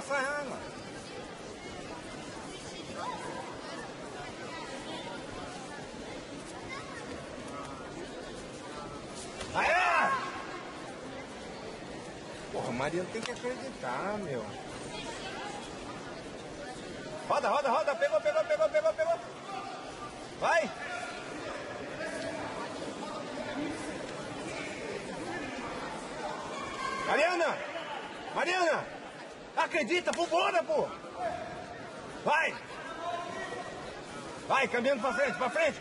passar ela. Aê! Porra, a Mariana tem que acreditar, meu. Roda, roda, roda. Pegou, pegou, pegou, pegou, pegou. Vai. Mariana! Mariana! Acredita, vambora, pô! Vai! Vai, caminhando pra frente, pra frente!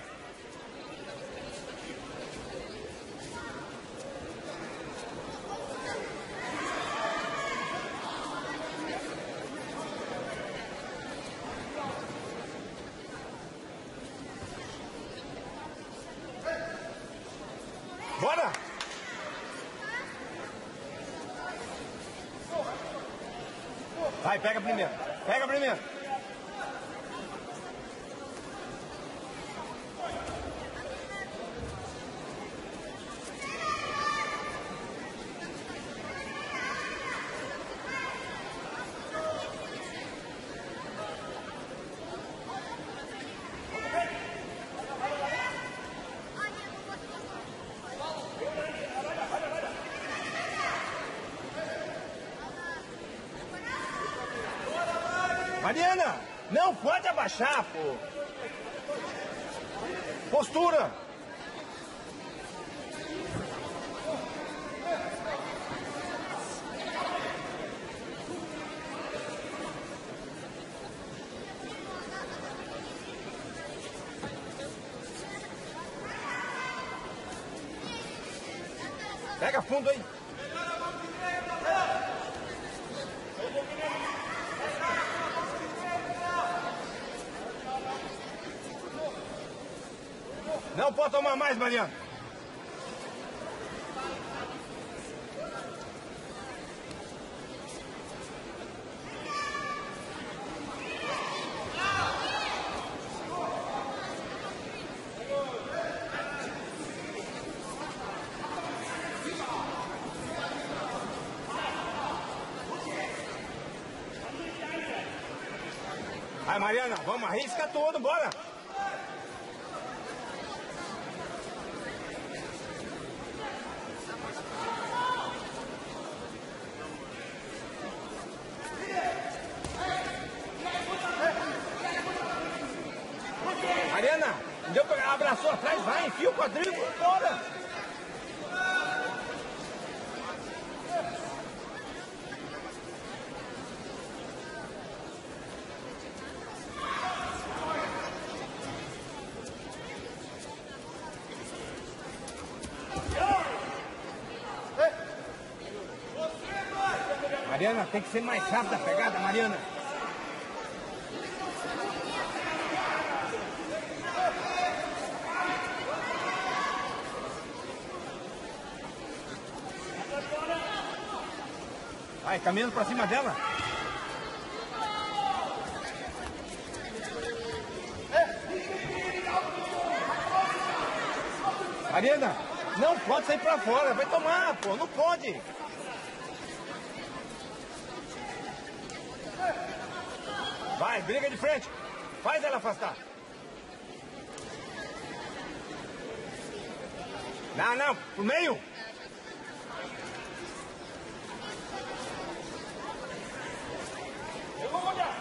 Bora! Vai, pega primeiro. Pega primeiro. Mariana, não pode abaixar, pô. Postura. Pega fundo aí. Não pode tomar mais, Mariana. Vai, Mariana, vamos, arrisca tudo, bora. Mariana, deu pra abraçou atrás, vai, enfia o quadril, bora! Mariana, tem que ser mais rápida a pegada, Mariana. Vai, caminhando pra cima dela. Mariana, não pode sair pra fora, vai tomar, pô, não pode. Vai, briga de frente. Faz ela afastar. Não, não, pro meio. Eu vou olhar.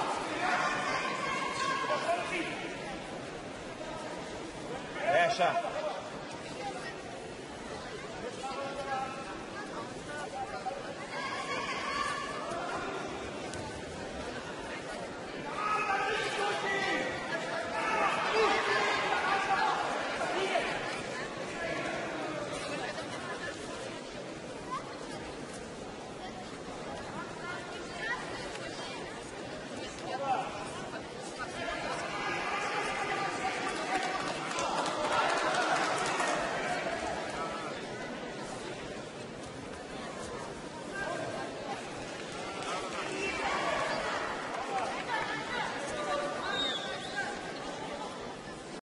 Fecha.